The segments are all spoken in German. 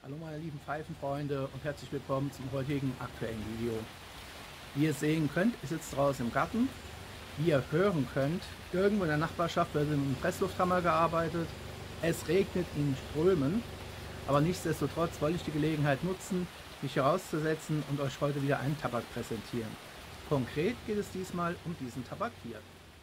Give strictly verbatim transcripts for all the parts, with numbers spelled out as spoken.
Hallo meine lieben Pfeifenfreunde und herzlich willkommen zum heutigen aktuellen Video. Wie ihr sehen könnt, ich sitze draußen im Garten. Wie ihr hören könnt, irgendwo in der Nachbarschaft wird mit einem Presslufthammer gearbeitet. Es regnet in Strömen, aber nichtsdestotrotz wollte ich die Gelegenheit nutzen, mich herauszusetzen und euch heute wieder einen Tabak präsentieren. Konkret geht es diesmal um diesen Tabak hier.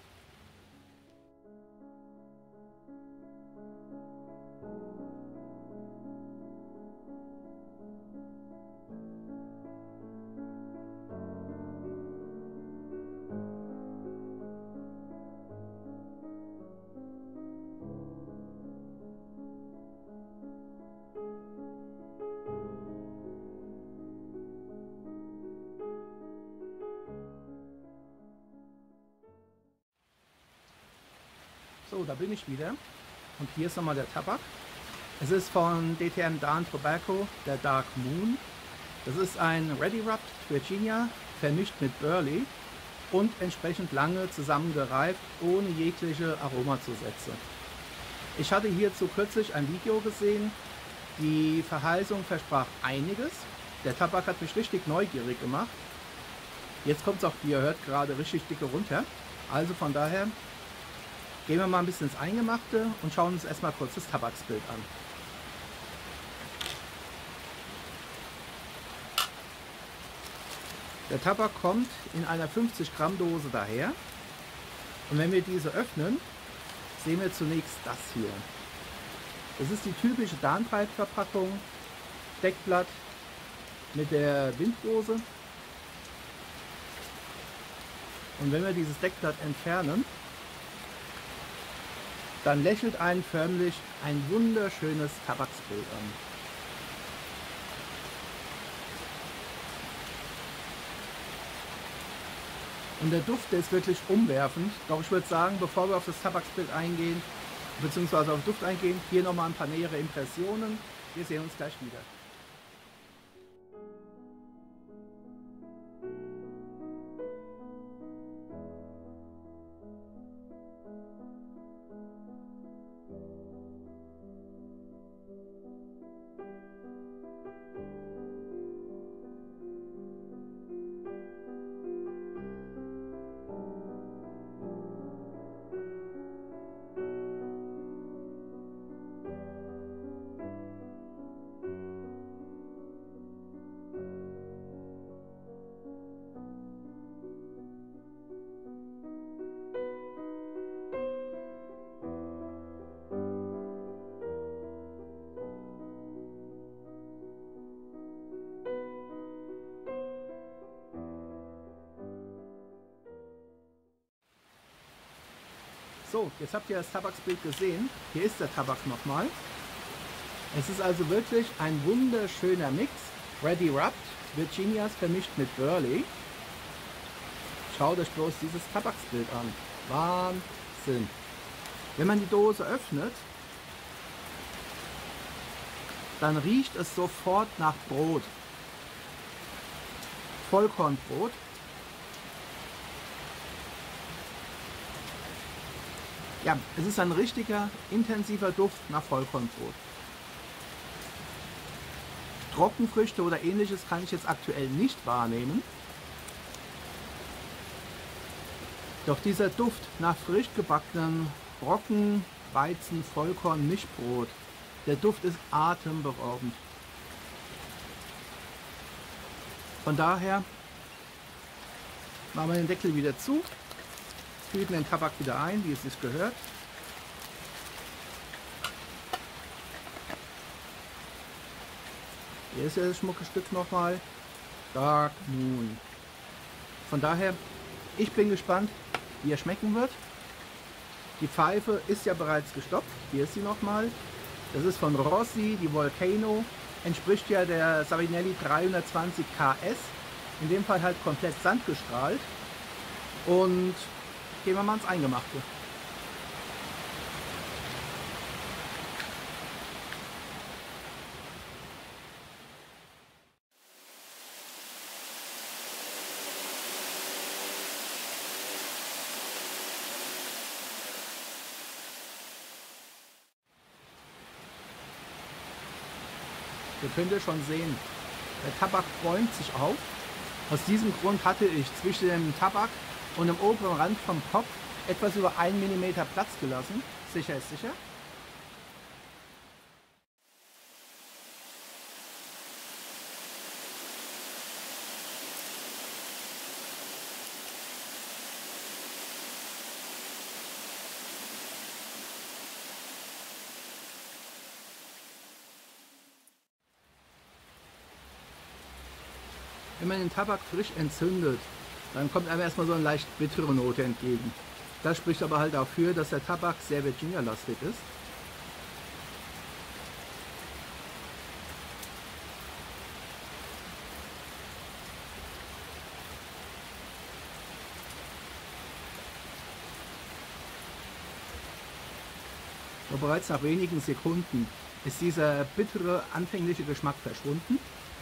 So, da bin ich wieder und hier ist nochmal der Tabak. Es ist von D T M Dawn Tobacco, der Dark Moon. Das ist ein Ready Rubbed Virginia, vermischt mit Burley und entsprechend lange zusammengereift, ohne jegliche Aromazusätze. Ich hatte hierzu kürzlich ein Video gesehen. Die Verheißung versprach einiges. Der Tabak hat mich richtig neugierig gemacht. Jetzt kommt es auch, wie ihr hört, gerade richtig dicke runter. Also von daher gehen wir mal ein bisschen ins Eingemachte und schauen uns erstmal kurz das Tabaksbild an. Der Tabak kommt in einer fünfzig Gramm Dose daher. Und wenn wir diese öffnen, sehen wir zunächst das hier. Das ist die typische Dawn-Pipe-Verpackung, Deckblatt mit der Bindrose. Und wenn wir dieses Deckblatt entfernen, dann lächelt einen förmlich ein wunderschönes Tabaksbild an. Und der Duft, der ist wirklich umwerfend. Doch ich würde sagen, bevor wir auf das Tabaksbild eingehen, beziehungsweise auf den Duft eingehen, hier nochmal ein paar nähere Impressionen. Wir sehen uns gleich wieder. So, jetzt habt ihr das Tabaksbild gesehen. Hier ist der Tabak nochmal. Es ist also wirklich ein wunderschöner Mix. Ready Rubbed, Virginias vermischt mit Burley. Schaut euch bloß dieses Tabaksbild an. Wahnsinn. Wenn man die Dose öffnet, dann riecht es sofort nach Brot. Vollkornbrot. Ja, es ist ein richtiger, intensiver Duft nach Vollkornbrot. Trockenfrüchte oder ähnliches kann ich jetzt aktuell nicht wahrnehmen. Doch dieser Duft nach frisch gebackenen Brocken, Weizen, Vollkorn, Mischbrot, der Duft ist atemberaubend. Von daher machen wir den Deckel wieder zu. Fügen den Tabak wieder ein, wie es sich gehört. Hier ist ja das schmucke Stück nochmal. Dark Moon. Von daher, ich bin gespannt, wie er schmecken wird. Die Pfeife ist ja bereits gestopft. Hier ist sie nochmal. Das ist von Rossi, die Volcano. Entspricht ja der Savinelli dreihundertzwanzig K S. In dem Fall halt komplett sandgestrahlt. Und gehen wir mal ins Eingemachte. Ihr könnt ihr schon sehen, der Tabak bäumt sich auf. Aus diesem Grund hatte ich zwischen dem Tabak und dem oberen Rand vom Kopf etwas über einen Millimeter Platz gelassen. Sicher ist sicher. Wenn man den Tabak frisch entzündet, dann kommt einem erstmal so eine leicht bittere Note entgegen. Das spricht aber halt dafür, dass der Tabak sehr Virginia-lastig ist. Und bereits nach wenigen Sekunden ist dieser bittere anfängliche Geschmack verschwunden.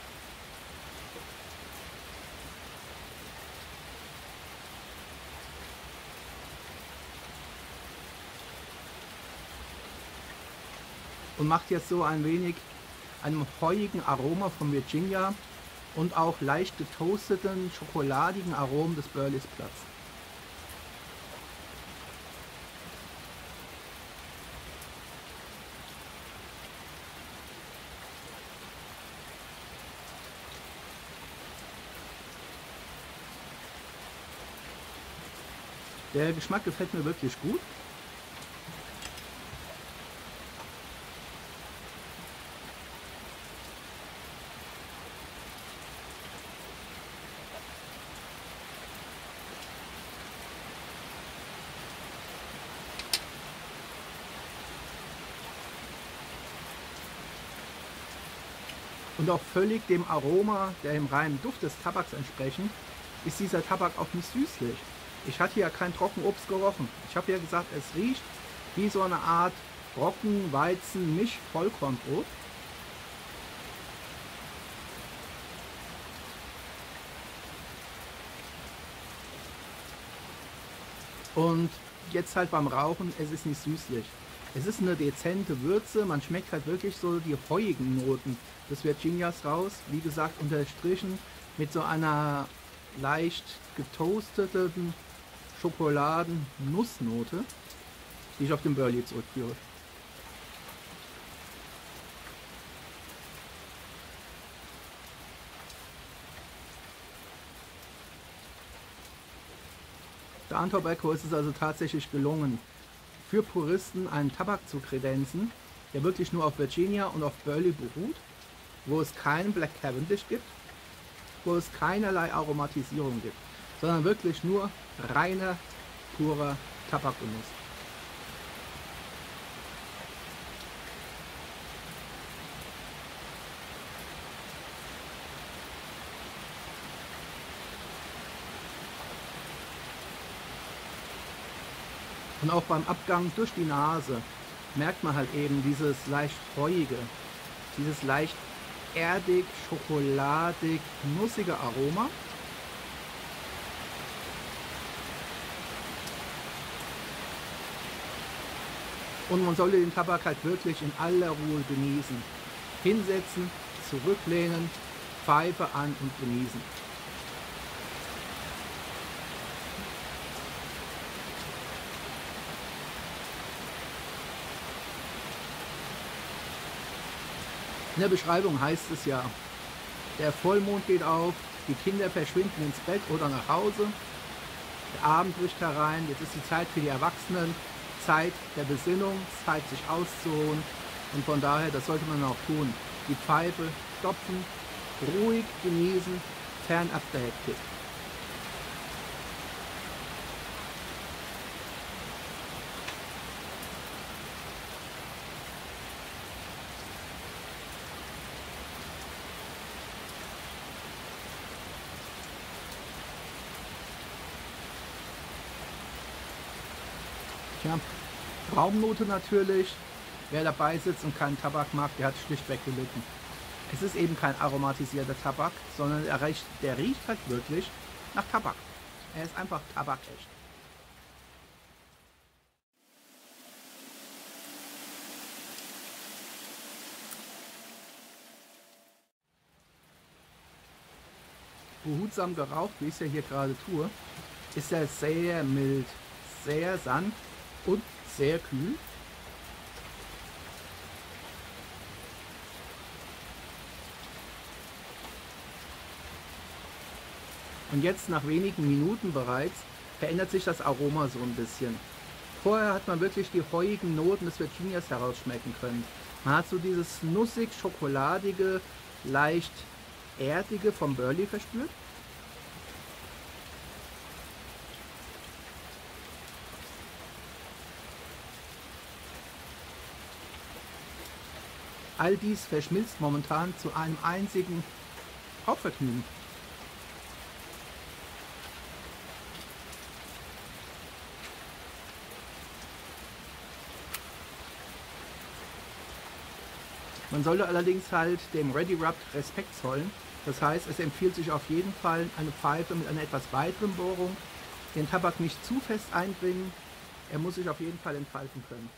Und macht jetzt so ein wenig einem heuigen Aroma von Virginia und auch leicht getoasteten, schokoladigen Aromen des Burleys Platz. Der Geschmack gefällt mir wirklich gut. Und auch völlig dem Aroma, der dem reinen Duft des Tabaks entsprechend, ist dieser Tabak auch nicht süßlich. Ich hatte ja kein Trockenobst gerochen. Ich habe ja gesagt, es riecht wie so eine Art Brocken, Weizen, Misch, Vollkornbrot. Und jetzt halt beim Rauchen, es ist nicht süßlich. Es ist eine dezente Würze, man schmeckt halt wirklich so die heuigen Noten des Virginias raus. Wie gesagt, unterstrichen mit so einer leicht getoasteten Schokoladen-Nussnote, die ich auf den Burley zurückführe. Daan Tobacco ist es also tatsächlich gelungen, für Puristen einen Tabak zu kredenzen, der wirklich nur auf Virginia und auf Burley beruht, wo es keinen Black Cavendish gibt, wo es keinerlei Aromatisierung gibt, sondern wirklich nur reiner, purer Tabakgenuss. Und auch beim Abgang durch die Nase merkt man halt eben dieses leicht heuige, dieses leicht erdig, schokoladig, nussige Aroma. Und man sollte den Tabak halt wirklich in aller Ruhe genießen. Hinsetzen, zurücklehnen, Pfeife an und genießen. In der Beschreibung heißt es ja, der Vollmond geht auf, die Kinder verschwinden ins Bett oder nach Hause, der Abend bricht herein, jetzt ist die Zeit für die Erwachsenen, Zeit der Besinnung, Zeit sich auszuruhen und von daher, das sollte man auch tun, die Pfeife stopfen, ruhig genießen, fernab der Hektik. Tja, Traumnote natürlich. Wer dabei sitzt und keinen Tabak mag, der hat schlichtweg gelitten. Es ist eben kein aromatisierter Tabak, sondern der riecht, der riecht halt wirklich nach Tabak. Er ist einfach tabakecht. behutsam geraucht, wie ich es ja hier gerade tue, ist er sehr mild, sehr sanft und sehr kühl. Und jetzt nach wenigen Minuten bereits verändert sich das Aroma so ein bisschen. Vorher hat man wirklich die heuigen Noten des Virginias herausschmecken können. Man hat so dieses nussig, schokoladige, leicht erdige vom Burley verspürt. All dies verschmilzt momentan zu einem einzigen Rauchvergnügen. Man sollte allerdings halt dem Ready Rubbed Respekt zollen. Das heißt, es empfiehlt sich auf jeden Fall eine Pfeife mit einer etwas weiteren Bohrung. Den Tabak nicht zu fest einbringen. Er muss sich auf jeden Fall entfalten können.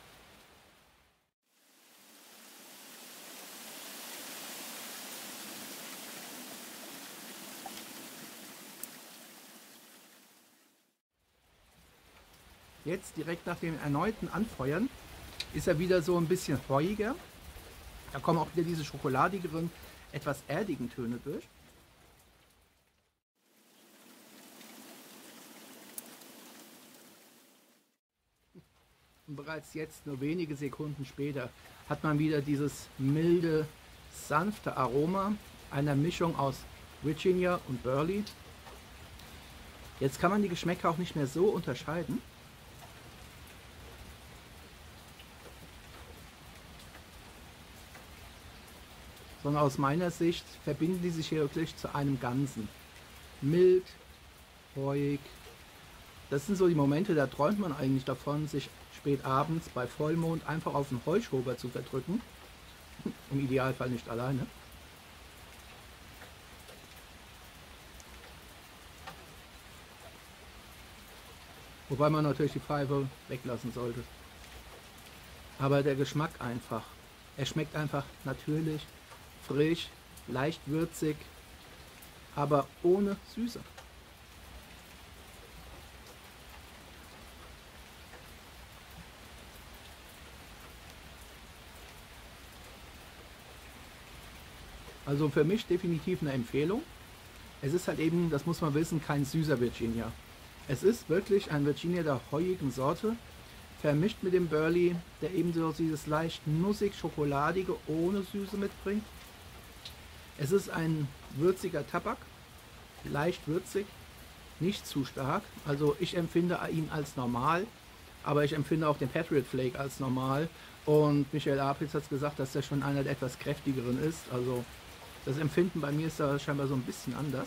Jetzt direkt nach dem erneuten Anfeuern ist er wieder so ein bisschen heuiger. Da kommen auch wieder diese schokoladigeren, etwas erdigen Töne durch. Und bereits jetzt, nur wenige Sekunden später, hat man wieder dieses milde, sanfte Aroma einer Mischung aus Virginia und Burley. Jetzt kann man die Geschmäcker auch nicht mehr so unterscheiden. Sondern aus meiner Sicht verbinden die sich hier wirklich zu einem Ganzen. Mild, heuig. Das sind so die Momente, da träumt man eigentlich davon, sich spät abends bei Vollmond einfach auf den Heuschober zu verdrücken. Im Idealfall nicht alleine. Wobei man natürlich die Pfeife weglassen sollte. Aber der Geschmack einfach. Er schmeckt einfach natürlich, frisch, leicht würzig, aber ohne Süße. Also für mich definitiv eine Empfehlung. Es ist halt eben, das muss man wissen, kein süßer Virginia. Es ist wirklich ein Virginia der heuigen Sorte, vermischt mit dem Burley, der eben so dieses leicht nussig-schokoladige ohne Süße mitbringt. Es ist ein würziger Tabak, leicht würzig, nicht zu stark. Also ich empfinde ihn als normal, aber ich empfinde auch den Patriot Flake als normal. Und Michael Apitz hat gesagt, dass der schon einer der etwas kräftigeren ist. Also das Empfinden bei mir ist da scheinbar so ein bisschen anders.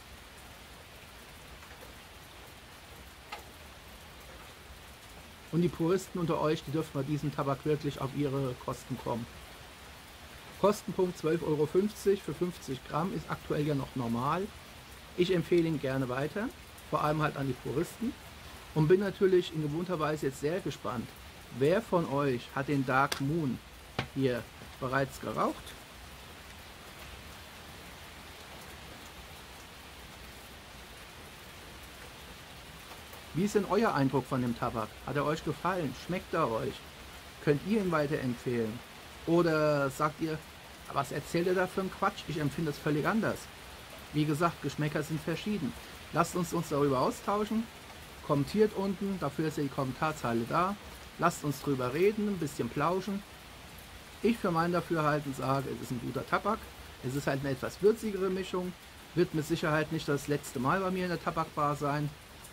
Und die Puristen unter euch, die dürfen bei diesem Tabak wirklich auf ihre Kosten kommen. Kostenpunkt zwölf Euro fünfzig für fünfzig Gramm ist aktuell ja noch normal. Ich empfehle ihn gerne weiter, vor allem halt an die Puristen. Und bin natürlich in gewohnter Weise jetzt sehr gespannt, wer von euch hat den Dark Moon hier bereits geraucht? Wie ist denn euer Eindruck von dem Tabak? Hat er euch gefallen? Schmeckt er euch? Könnt ihr ihn weiterempfehlen? Oder sagt ihr, was erzählt er da für einen Quatsch? Ich empfinde es völlig anders. Wie gesagt, Geschmäcker sind verschieden. Lasst uns uns darüber austauschen. Kommentiert unten, dafür ist ja die Kommentarzeile da. Lasst uns drüber reden, ein bisschen plauschen. Ich für mein Dafürhalten sage, es ist ein guter Tabak. Es ist halt eine etwas würzigere Mischung. Wird mit Sicherheit nicht das letzte Mal bei mir in der Tabakbar sein.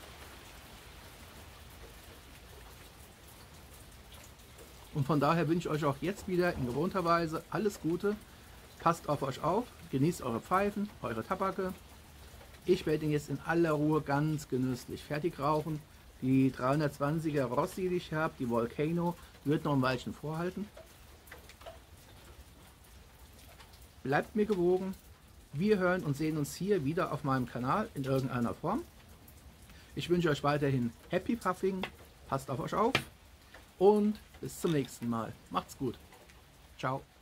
Und von daher wünsche ich euch auch jetzt wieder in gewohnter Weise alles Gute. Passt auf euch auf, genießt eure Pfeifen, eure Tabake. Ich werde ihn jetzt in aller Ruhe ganz genüsslich fertig rauchen. Die dreihundertzwanziger Rossi, die ich habe, die Volcano, wird noch ein Weilchen vorhalten. Bleibt mir gewogen. Wir hören und sehen uns hier wieder auf meinem Kanal in irgendeiner Form. Ich wünsche euch weiterhin Happy Puffing, passt auf euch auf und bis zum nächsten Mal. Macht's gut. Ciao.